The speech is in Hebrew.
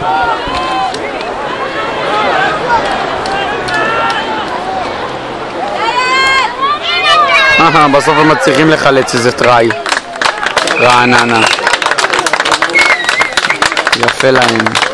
בסוף הם מצליחים לחלץ איזה טראי. רעננה. יפה להם.